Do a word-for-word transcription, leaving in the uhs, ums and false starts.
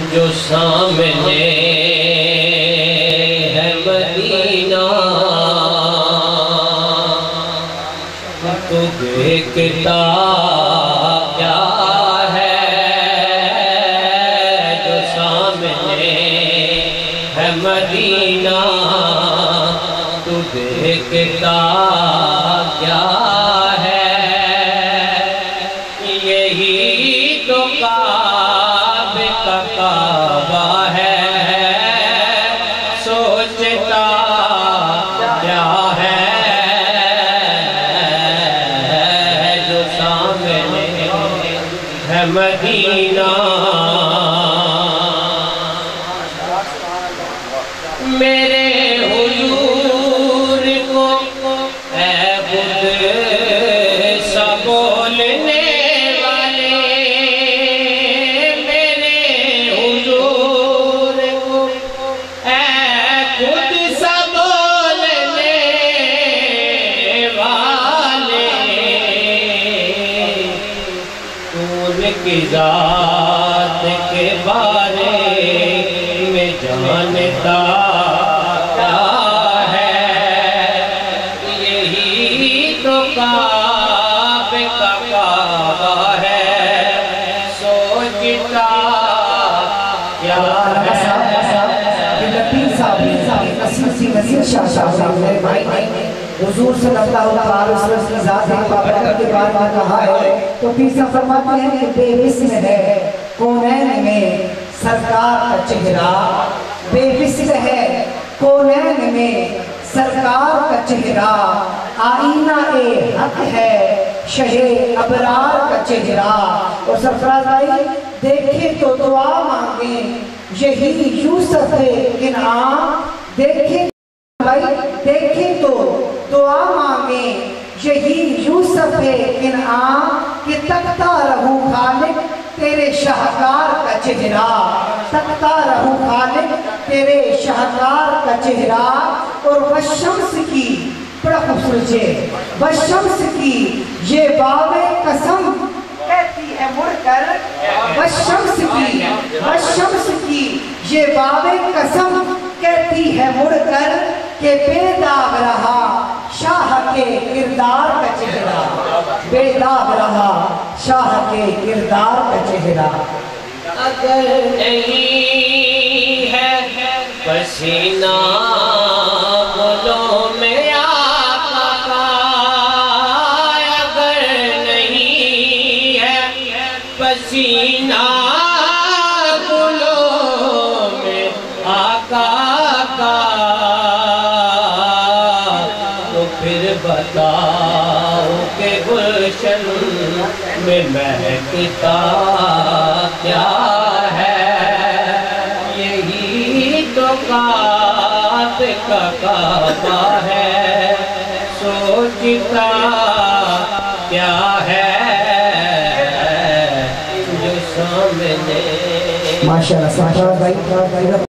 جو سامنے ہے مدینہ تو دیکھتا کیا ہے، جو سامنے ہے مدینہ تو دیکھتا کیا ہے، یہی تو کعبے کا کعبہ ہے، سوچتا کیا ہے، جو سامنے ہے مدینہ۔ میرے حضور کو اے بدھ سا بولنے والے، میرے حضور کو اے بدھ سا بولنے والے، ان کی ذات کے بارے میں جانتا کیا ہے، یہی تو کعبے کا کعبہ ہے، سوچتا کیا ہے۔ حضور صلی اللہ علیہ وسلم کی ذات بابرکت کے بارے میں کہا ہے تو پیر صاحب فرماتے ہیں کہ بے مثل ہے کونین میں سرکار کا چہرہ، بے مثل ہے کونین میں سرکار کا چہرہ، آئینہ حق ہے شہ ابرار کا چہرہ۔ اور سرفراز بھائی دیکھیں تو دعا مانگیں یہی یوسف انعام، دیکھیں بھائی دیکھیں تو دعا مانگیں یہی یوسف انعام، کہ تکتا رہوں خالق تیرے شاہکار کا چہرہ، تکتا رہوں خالق تیرے شاہکار کا چہرہ۔ اور والشمس کی بڑا خوبصورت ہے، والشمس کی یہ باب قسم کہتی ہے مڑ کر، والشمس کی والشمس کی یہ باب قسم کہتی ہے مڑ کر، کہ بے داغ رہا شاہ کے کردار کا چہرہ، بے داغ رہا شاہ کے کردار کا چہرہ۔ اگر نہیں ہے پسینہ گلوں میں آقا کا، اگر نہیں ہے پسینہ گلوں میں آقا کا، تو پھر بتاؤ کہ گلشن میں مہکتا کیا ہے، یہی تو کعبے کا کعبہ ہے، سوچتا کیا ہے، جو سامنے۔ ماشاءاللہ سرفراز بھائی